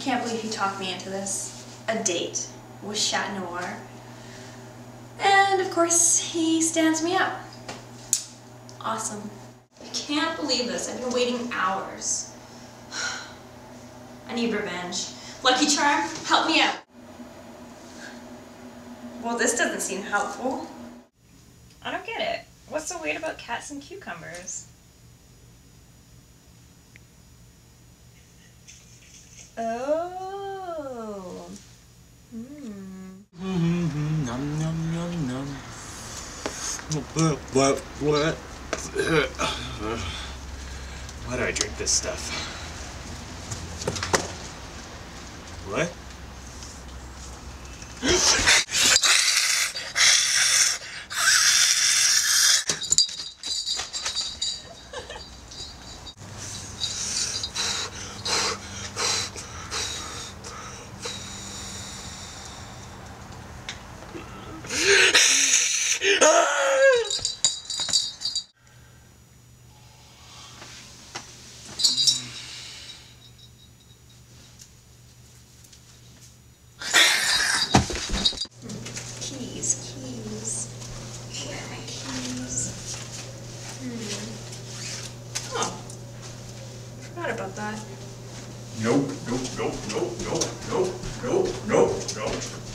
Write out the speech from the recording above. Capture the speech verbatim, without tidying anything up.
can't believe he talked me into this. A date with Noir. And of course, he stands me up. Awesome. I can't believe this. I've been waiting hours. I need revenge. Lucky Charm, help me out. Well, this doesn't seem helpful. I don't get it. What's so weird about cats and cucumbers? Oh. Hmm. Mm-hmm. Num num num num. What? What? What? Why do I drink this stuff? What? Keys, keys. Where are my keys? Hmm. Oh. Forgot about that. Nope, nope, nope, nope, nope, nope, nope, nope, nope.